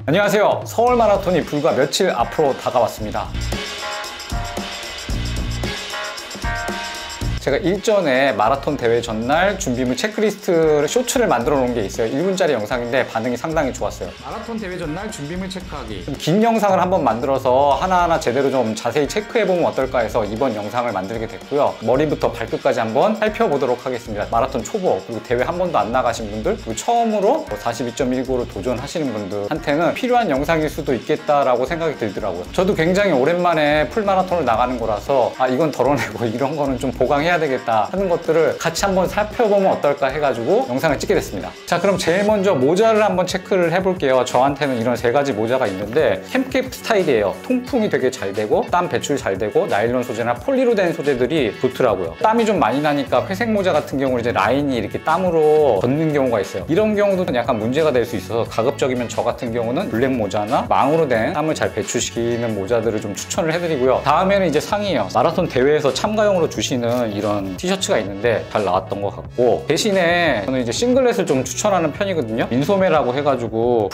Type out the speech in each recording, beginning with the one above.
안녕하세요. 서울 마라톤이 불과 며칠 앞으로 다가왔습니다. 제가 일전에 마라톤 대회 전날 준비물 체크리스트 쇼츠를 만들어 놓은 게 있어요. 1분짜리 영상인데 반응이 상당히 좋았어요. 마라톤 대회 전날 준비물 체크하기. 좀 긴 영상을 한번 만들어서 하나하나 제대로 좀 자세히 체크해보면 어떨까 해서 이번 영상을 만들게 됐고요. 머리부터 발끝까지 한번 살펴보도록 하겠습니다. 마라톤 초보, 그리고 대회 한 번도 안 나가신 분들, 그리고 처음으로 42.19를 도전하시는 분들한테는 필요한 영상일 수도 있겠다라고 생각이 들더라고요. 저도 굉장히 오랜만에 풀마라톤을 나가는 거라서 이건 덜어내고 이런 거는 좀 보강해야 되겠다 하는 것들을 같이 한번 살펴보면 어떨까 해가지고 영상을 찍게 됐습니다. 자, 그럼 제일 먼저 모자를 한번 체크를 해볼게요. 저한테는 이런 세 가지 모자가 있는데 캠캡 스타일이에요. 통풍이 되게 잘 되고 땀 배출 잘 되고 나일론 소재나 폴리로 된 소재들이 좋더라고요. 땀이 좀 많이 나니까 회색 모자 같은 경우는 이제 라인이 이렇게 땀으로 젖는 경우가 있어요. 이런 경우도 약간 문제가 될 수 있어서 가급적이면 저 같은 경우는 블랙 모자나 망으로 된 땀을 잘 배출시키는 모자들을 좀 추천을 해드리고요. 다음에는 이제 상의예요. 마라톤 대회에서 참가용으로 주시는 이런 티셔츠가 있는데 잘 나왔던 것 같고, 대신에 저는 이제 싱글렛을 좀 추천하는 편이거든요. 인소매라고 해가지고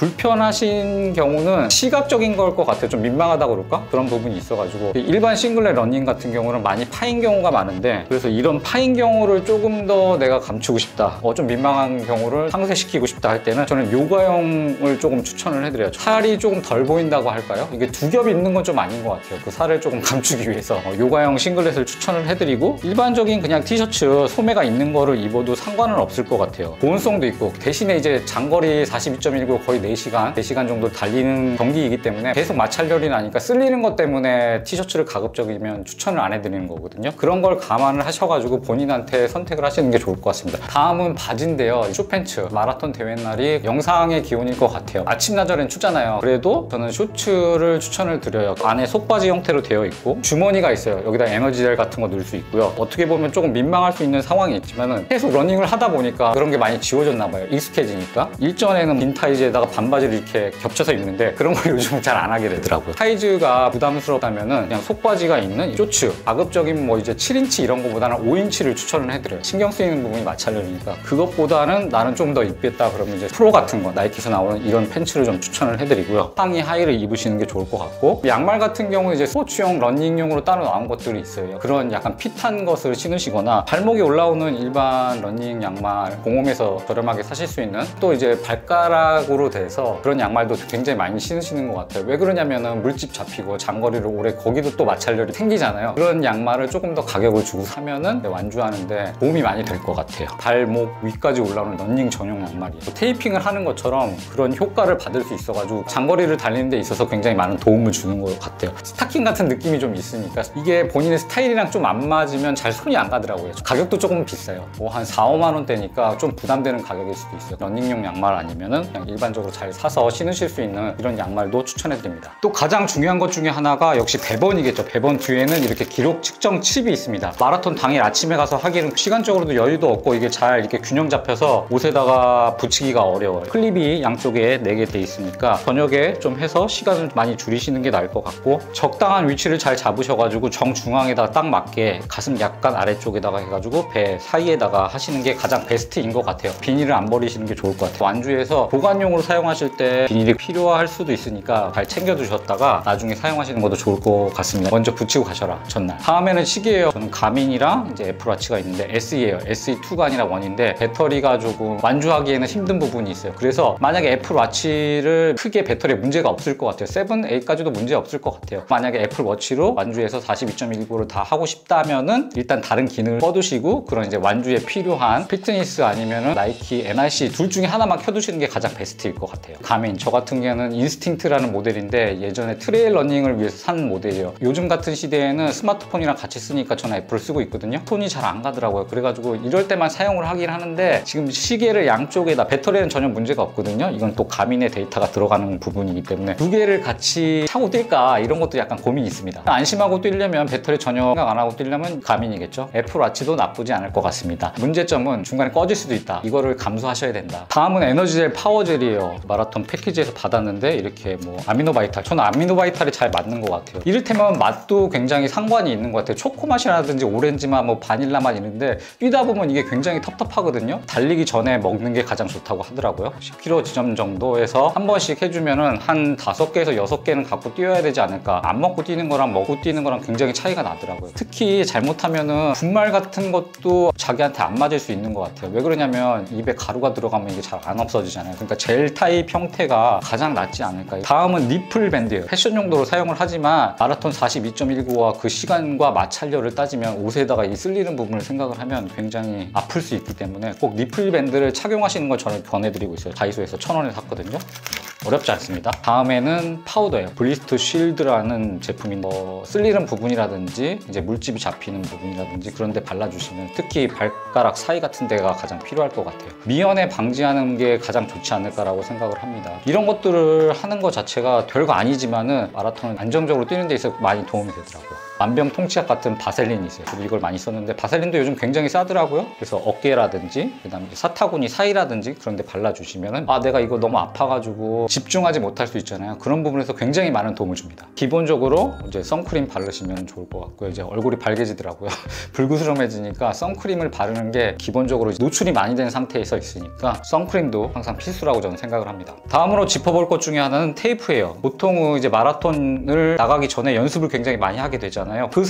불편하신 경우는 시각적인 걸 것 같아요. 좀 민망하다고 그럴까? 그런 부분이 있어가지고 일반 싱글렛 러닝 같은 경우는 많이 파인 경우가 많은데, 그래서 이런 파인 경우를 조금 더 내가 감추고 싶다, 좀 민망한 경우를 상쇄시키고 싶다 할 때는 저는 요가형을 조금 추천을 해드려요. 살이 조금 덜 보인다고 할까요? 이게 두 겹 입는 건 좀 아닌 것 같아요. 그 살을 조금 감추기 위해서 요가형 싱글렛을 추천을 해드리고, 일반적인 그냥 티셔츠 소매가 있는 거를 입어도 상관은 없을 것 같아요. 보온성도 있고, 대신에 이제 장거리 42.19 거의 4시간 정도 달리는 경기이기 때문에 계속 마찰열이 나니까 쓸리는 것 때문에 티셔츠를 가급적이면 추천을 안 해드리는 거거든요. 그런 걸 감안을 하셔가지고 본인한테 선택을 하시는 게 좋을 것 같습니다. 다음은 바지인데요. 숏팬츠. 마라톤 대회 날이 영상의 기온일 것 같아요. 아침나절엔 춥잖아요. 그래도 저는 셔츠를 추천을 드려요. 안에 속바지 형태로 되어 있고 주머니가 있어요. 여기다 에너지젤 같은 거 넣을 수 있고요. 어떻게 보면 조금 민망할 수 있는 상황이 있지만은 계속 러닝을 하다 보니까 그런 게 많이 지워졌나 봐요. 익숙해지니까. 일전에는 긴 타이즈에다가 반바지를 이렇게 겹쳐서 입는데 그런 걸 요즘은 잘 안 하게 되더라고요. 타이즈가 부담스럽다면은 그냥 속바지가 있는 쇼츠, 가급적인 뭐 이제 7인치 이런 거보다는 5인치를 추천을 해드려요. 신경 쓰이는 부분이 마찰열이니까. 그것보다는 나는 좀 더 입겠다 그러면 이제 프로 같은 거, 나이키에서 나오는 이런 팬츠를 좀 추천을 해드리고요. 상의 하의를 입으시는 게 좋을 것 같고, 양말 같은 경우는 이제 스포츠용, 러닝용으로 따로 나온 것들이 있어요. 그런 약간 핏한 것을 신으시거나 발목에 올라오는 일반 러닝 양말, 공홈에서 저렴하게 사실 수 있는, 또 이제 발가락으로 돼서 그런 양말도 굉장히 많이 신으시는 것 같아요. 왜 그러냐면은 물집 잡히고 장거리를 오래, 거기도 또 마찰열이 생기잖아요. 그런 양말을 조금 더 가격을 주고 사면은 완주하는데 도움이 많이 될 것 같아요. 발목 위까지 올라오는 러닝 전용 양말이에요. 테이핑을 하는 것처럼 그런 효과를 받을 수 있어가지고 장거리를 달리는 데 있어서 굉장히 많은 도움을 주는 것 같아요. 스타킹 같은 느낌이 좀 있으니까 이게 본인의 스타일이랑 좀 안 맞으면 잘 손이 안 가더라고요. 가격도 조금 비싸요. 뭐 한 4, 5만 원대니까 좀 부담되는 가격일 수도 있어요. 러닝용 양말 아니면은 그냥 일반적으로 잘 사서 신으실 수 있는 이런 양말도 추천해드립니다. 또 가장 중요한 것 중에 하나가 역시 배번이겠죠. 배번 뒤에는 이렇게 기록 측정 칩이 있습니다. 마라톤 당일 아침에 가서 하기는 시간적으로도 여유도 없고 이게 잘 이렇게 균형 잡혀서 옷에다가 붙이기가 어려워요. 클립이 양쪽에 4개 돼 있으니까 저녁에 좀 해서 시간을 많이 줄이시는 게 나을 것 같고, 적당한 위치를 잘 잡으셔가지고 정중앙에다가 딱 맞게 가슴 약간 아래쪽에다가 해가지고 배 사이에다가 하시는 게 가장 베스트인 것 같아요. 비닐을 안 버리시는 게 좋을 것 같아요. 완주에서 보관용으로 사용하실 때 비닐이 필요할 수도 있으니까 잘 챙겨두셨다가 나중에 사용하시는 것도 좋을 것 같습니다. 먼저 붙이고 가셔라, 전날. 다음에는 시계예요. 저는 가민이랑 이제 애플워치가 있는데 SE예요. SE2가 아니라 1인데 배터리가 조금 완주하기에는 힘든 부분이 있어요. 그래서 만약에 애플워치를 크게 배터리에 문제가 없을 것 같아요. 7, 8까지도 문제 없을 것 같아요. 만약에 애플워치로 완주에서 42.19를 다 하고 싶다면은 일단 다른 기능을 꺼두시고 그런 이제 완주에 필요한 피트니스 아니면은 나이키 NRC 둘 중에 하나만 켜두시는 게 가장 베스트일 것 같아요. 가민, 저 같은 경우는 인스팅트라는 모델인데 예전에 트레일 러닝을 위해서 산 모델이에요. 요즘 같은 시대에는 스마트폰이랑 같이 쓰니까 저는 애플을 쓰고 있거든요. 손이 잘 안 가더라고요. 그래가지고 이럴 때만 사용을 하긴 하는데, 지금 시계를 양쪽에다, 배터리는 전혀 문제가 없거든요. 이건 또 가민의 데이터가 들어가는 부분이기 때문에 두 개를 같이 차고 뛸까 이런 것도 약간 고민이 있습니다. 안심하고 뛰려면, 배터리 전혀 생각 안 하고 뛰려면 가민이겠죠. 되겠죠. 애플워치도 나쁘지 않을 것 같습니다. 문제점은 중간에 꺼질 수도 있다. 이거를 감수하셔야 된다. 다음은 에너지젤 파워젤이에요. 마라톤 패키지에서 받았는데 이렇게 뭐 아미노바이탈, 저는 아미노바이탈이 잘 맞는 것 같아요. 이를테면 맛도 굉장히 상관이 있는 것 같아요. 초코 맛이라든지 오렌지 맛, 뭐 바닐라 맛 있는데 뛰다 보면 이게 굉장히 텁텁하거든요. 달리기 전에 먹는 게 가장 좋다고 하더라고요. 10km 지점 정도에서 한 번씩 해주면은 한 5개에서 6개는 갖고 뛰어야 되지 않을까. 안 먹고 뛰는 거랑 먹고 뛰는 거랑 굉장히 차이가 나더라고요. 특히 잘못하면은 분말 같은 것도 자기한테 안 맞을 수 있는 것 같아요. 왜 그러냐면 입에 가루가 들어가면 이게 잘 안 없어지잖아요. 그러니까 젤 타입 형태가 가장 낫지 않을까. 다음은 니플 밴드예요. 패션 용도로 사용을 하지만 마라톤 42.19와 그 시간과 마찰력을 따지면 옷에다가 이 쓸리는 부분을 생각을 하면 굉장히 아플 수 있기 때문에 꼭 니플 밴드를 착용하시는 걸 저는 권해드리고 있어요. 다이소에서 1,000원에 샀거든요. 어렵지 않습니다. 다음에는 파우더예요. 블리스트 쉴드라는 제품인데 쓸리는 부분이라든지 이제 물집이 잡히는 부분이라든지 그런 데 발라주시면 특히 발가락 사이 같은 데가 가장 필요할 것 같아요. 미연에 방지하는 게 가장 좋지 않을까라고 생각을 합니다. 이런 것들을 하는 것 자체가 별거 아니지만은 마라톤을 안정적으로 뛰는 데 있어서 많이 도움이 되더라고요. 만병통치약 같은 바셀린이 있어요. 저도 이걸 많이 썼는데 바셀린도 요즘 굉장히 싸더라고요. 그래서 어깨라든지 그다음에 사타구니 사이라든지 그런 데 발라주시면은 아 내가 이거 너무 아파가지고 집중하지 못할 수 있잖아요. 그런 부분에서 굉장히 많은 도움을 줍니다. 기본적으로 이제 선크림 바르시면 좋을 것 같고요. 이제 얼굴이 발개지더라고요. 불구스름해지니까 선크림을 바르는 게 기본적으로 노출이 많이 된 상태에서 있으니까 선크림도 항상 필수라고 저는 생각을 합니다. 다음으로 짚어볼 것 중에 하나는 테이프예요. 보통 이제 마라톤을 나가기 전에 연습을 굉장히 많이 하게 되잖아요. 그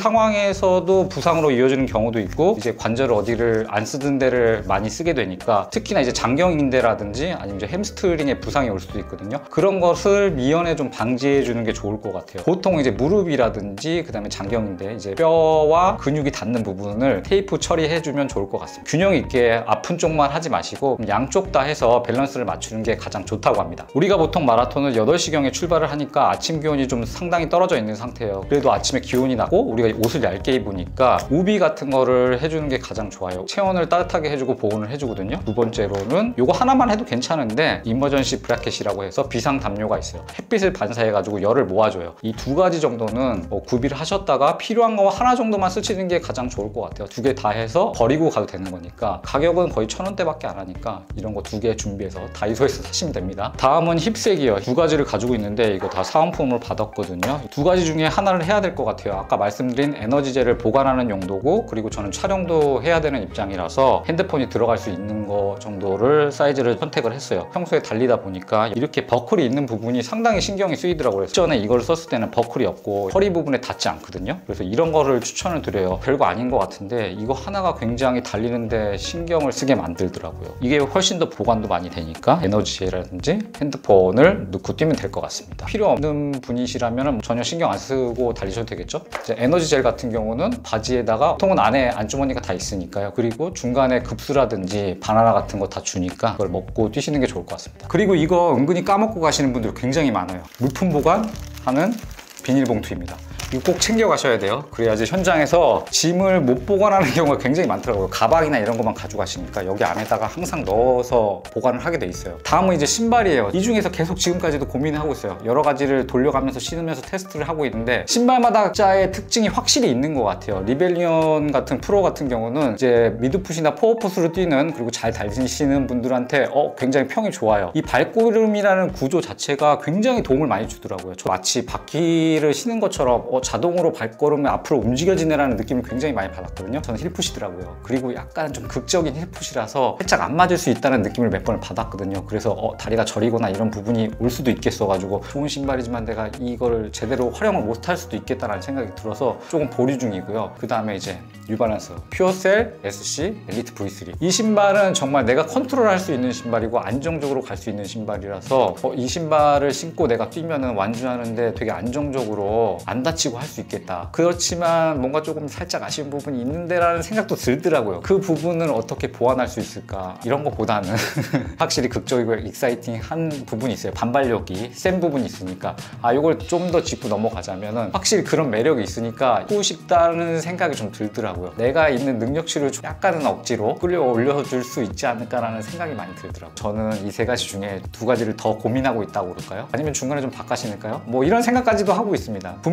상황에서도 부상으로 이어지는 경우도 있고 이제 관절 어디를 안 쓰던 데를 많이 쓰게 되니까 특히나 이제 장경인대라든지 아니면 이제 햄스트링에 부상이 올 수도 있거든요. 그런 것을 미연에 좀 방지해 주는 게 좋을 것 같아요. 보통 이제 무릎이라든지 그다음에 장경인대 이제 뼈와 근육이 닿는 부분을 테이프 처리해 주면 좋을 것 같습니다. 균형 있게 아픈 쪽만 하지 마시고 양쪽 다 해서 밸런스를 맞추는 게 가장 좋다고 합니다. 우리가 보통 마라톤을 8시경에 출발을 하니까 아침 기온이 좀 상당히 떨어져 있는 상태예요. 그래도 아침에 기온이 낮고 우리가 옷을 얇게 입으니까 우비 같은 거를 해주는 게 가장 좋아요. 체온을 따뜻하게 해주고 보온을 해주거든요. 두 번째로는 이거 하나만 해도 괜찮은데 이머전시 브라켓이라고 해서 비상 담요가 있어요. 햇빛을 반사해 가지고 열을 모아줘요. 이 두 가지 정도는 구비를 하셨다가 필요한 거 하나 정도만 쓰시는 게 가장 좋을 것 같아요. 2개 다 해서 버리고 가도 되는 거니까 가격은 거의 1,000원대밖에 안 하니까 이런 거 2개 준비해서 다이소에서 사시면 됩니다. 다음은 힙색이요. 2가지를 가지고 있는데 이거 다 사은품으로 받았거든요. 2가지 중에 하나를 해야 될 것 같아요. 아까 말씀드린 에너지젤을 보관하는 용도고 그리고 저는 촬영도 해야 되는 입장이라서 핸드폰이 들어갈 수 있는 거 정도를 사이즈를 선택을 했어요. 평소에 달리다 보니까 이렇게 버클이 있는 부분이 상당히 신경이 쓰이더라고요. 전에 이걸 썼을 때는 버클이 없고 허리 부분에 닿지 않거든요. 그래서 이런 거를 추천을 드려요. 별거 아닌 것 같은데 이거 하나가 굉장히 달리는데 신경을 쓰게 만들더라고요. 이게 훨씬 더 보관도 많이 되니까 에너지젤이라든지 핸드폰을 넣고 뛰면 될 것 같습니다. 필요 없는 분이시라면 전혀 신경 안 쓰고 달리셔도 되겠죠. 이제 에너지젤 같은 경우는 바지에다가 보통은 안에 안주머니가 다 있으니까요. 그리고 중간에 급수라든지 바나나 같은 거 다 주니까 그걸 먹고 뛰시는 게 좋을 것 같습니다. 그리고 이거 은근히 까먹고 가시는 분들 굉장히 많아요. 물품 보관하는 비닐봉투입니다. 이거 꼭 챙겨 가셔야 돼요. 그래야지 현장에서 짐을 못 보관하는 경우가 굉장히 많더라고요. 가방이나 이런 것만 가져가시니까 여기 안에다가 항상 넣어서 보관을 하게 돼 있어요. 다음은 이제 신발이에요. 이 중에서 계속 지금까지도 고민하고 있어요. 여러 가지를 돌려가면서 신으면서 테스트를 하고 있는데 신발마다 각자의 특징이 확실히 있는 것 같아요. 리벨리온 같은 프로 같은 경우는 이제 미드풋이나 포어풋으로 뛰는 그리고 잘 달리시는 분들한테 굉장히 평이 좋아요. 이 발걸음이라는 구조 자체가 굉장히 도움을 많이 주더라고요. 마치 바퀴를 신은 것처럼 자동으로 발걸음이 앞으로 움직여지네라는 느낌을 굉장히 많이 받았거든요. 저는 힐풋이더라고요. 그리고 약간 좀 극적인 힐풋이라서 살짝 안 맞을 수 있다는 느낌을 몇 번을 받았거든요. 그래서 다리가 저리거나 이런 부분이 올 수도 있겠어가지고 좋은 신발이지만 내가 이거를 제대로 활용을 못할 수도 있겠다라는 생각이 들어서 조금 보류 중이고요. 그 다음에 이제 뉴발란스 퓨어셀 SC 엘리트 V3 이 신발은 정말 내가 컨트롤할 수 있는 신발이고 안정적으로 갈 수 있는 신발이라서 이 신발을 신고 내가 뛰면은 완주하는데 되게 안정적으로 안 다치고 할 수 있겠다. 그렇지만 뭔가 조금 살짝 아쉬운 부분이 있는데라는 생각도 들더라고요. 그 부분을 어떻게 보완할 수 있을까 이런 것보다는 확실히 극적이고 익사이팅한 부분이 있어요. 반발력이 센 부분이 있으니까 이걸 좀 더 짚고 넘어가자면은 확실히 그런 매력이 있으니까 하고 싶다는 생각이 좀 들더라고요. 내가 있는 능력치를 좀 약간은 억지로 끌어올려줄 수 있지 않을까라는 생각이 많이 들더라고요. 저는 이 3가지 중에 2가지를 더 고민하고 있다고 그럴까요? 아니면 중간에 좀 바꿔 신을까요? 뭐 이런 생각까지도 하고 있습니다. 분명히 제가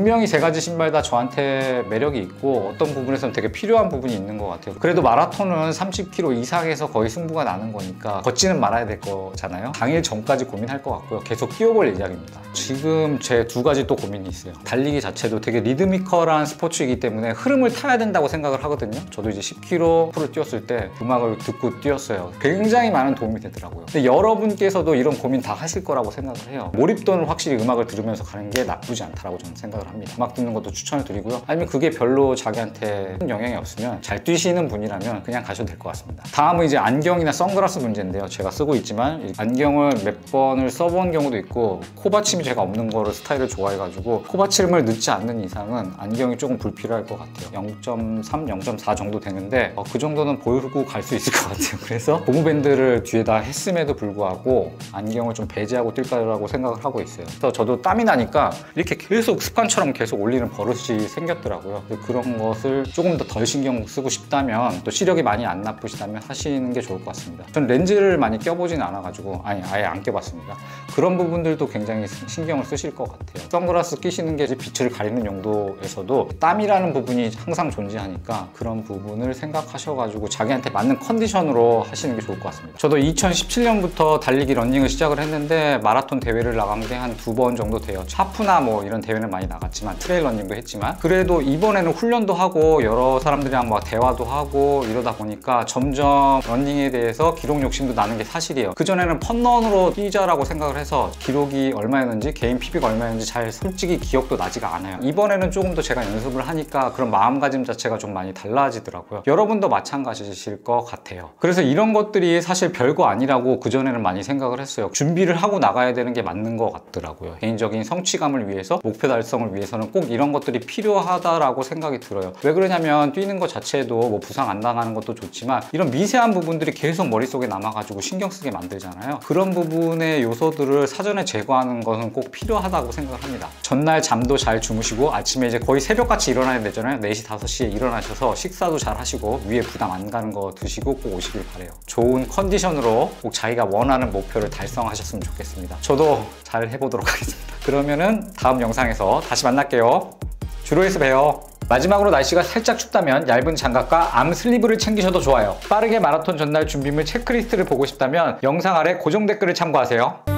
가지 신발 다 저한테 매력이 있고 어떤 부분에서는 되게 필요한 부분이 있는 것 같아요. 그래도 마라톤은 30km 이상에서 거의 승부가 나는 거니까 걷지는 말아야 될 거잖아요. 당일 전까지 고민할 것 같고요. 계속 뛰어볼 예정입니다. 지금 제 두 가지 또 고민이 있어요. 달리기 자체도 되게 리드미컬한 스포츠이기 때문에 흐름을 타야 된다고 생각을 하거든요. 저도 이제 10km 프로 뛰었을 때 음악을 듣고 뛰었어요. 굉장히 많은 도움이 되더라고요. 근데 여러분께서도 이런 고민 다 하실 거라고 생각을 해요. 몰입도는 확실히 음악을 들으면서 가는 게 나쁘지 않다라고 저는 생각을 합니다. 음악 듣는 것도 추천을 드리고요. 아니면 그게 별로 자기한테 영향이 없으면 잘 뛰시는 분이라면 그냥 가셔도 될 것 같습니다. 다음은 이제 안경이나 선글라스 문제인데요. 제가 쓰고 있지만 안경을 몇 번을 써본 경우도 있고 코받침이 제가 없는 거를 스타일을 좋아해가지고 코받침을 넣지 않는 이상은 안경이 조금 불필요할 것 같아요. 0.3, 0.4 정도 되는데 그 정도는 보이고 갈 수 있을 것 같아요. 그래서 고무밴드를 뒤에다 했음에도 불구하고 안경을 좀 배제하고 뛸까라고 생각을 하고 있어요. 그래서 저도 땀이 나니까 이렇게 계속 습관처럼 계속 올리는 버릇이 생겼더라고요. 그런 것을 조금 더 덜 신경 쓰고 싶다면 또 시력이 많이 안 나쁘시다면 하시는 게 좋을 것 같습니다. 전 렌즈를 많이 껴보진 않아가지고 아예 안 껴봤습니다. 그런 부분들도 굉장히 신경을 쓰실 것 같아요. 선글라스 끼시는 게 빛을 가리는 용도에서도 땀이라는 부분이 항상 존재하니까 그런 부분을 생각하셔가지고 자기한테 맞는 컨디션으로 하시는 게 좋을 것 같습니다. 저도 2017년부터 달리기 러닝을 시작을 했는데 마라톤 대회를 나간 게 한 2번 정도 돼요. 하프나 뭐 이런 대회는 많이 나갔지만 트레일 러닝도 했지만 그래도 이번에는 훈련도 하고 여러 사람들이랑 막 대화도 하고 이러다 보니까 점점 러닝에 대해서 기록 욕심도 나는 게 사실이에요. 그전에는 펀런으로 뛰자라고 생각을 해서 기록이 얼마였는지 개인 PB가 얼마였는지 잘 솔직히 기억도 나지가 않아요. 이번에는 조금 더 제가 연습을 하니까 그런 마음가짐 자체가 좀 많이 달라지더라고요. 여러분도 마찬가지실 것 같아요. 그래서 이런 것들이 사실 별거 아니라고 그전에는 많이 생각을 했어요. 준비를 하고 나가야 되는 게 맞는 것 같더라고요. 개인적인 성취감을 위해서, 목표 달성을 위해서는 꼭 이런 것들이 필요하다라고 생각이 들어요. 왜 그러냐면 뛰는 것 자체도 뭐 부상 안 당하는 것도 좋지만 이런 미세한 부분들이 계속 머릿속에 남아가지고 신경 쓰게 만들잖아요. 그런 부분의 요소들을 사전에 제거하는 것은 꼭 필요하다고 생각을 합니다. 전날 잠도 잘 주무시고 아침에 이제 거의 새벽같이 일어나야 되잖아요. 4시, 5시에 일어나셔서 식사도 잘 하시고 위에 부담 안 가는 거 드시고 꼭 오시길 바래요. 좋은 컨디션으로 꼭 자기가 원하는 목표를 달성하셨으면 좋겠습니다. 저도 잘 해보도록 하겠습니다. 그러면은 다음 영상에서 다시 만날게요. 주로에서 봬요. 마지막으로 날씨가 살짝 춥다면 얇은 장갑과 암 슬리브를 챙기셔도 좋아요. 빠르게 마라톤 전날 준비물 체크리스트를 보고 싶다면 영상 아래 고정 댓글을 참고하세요.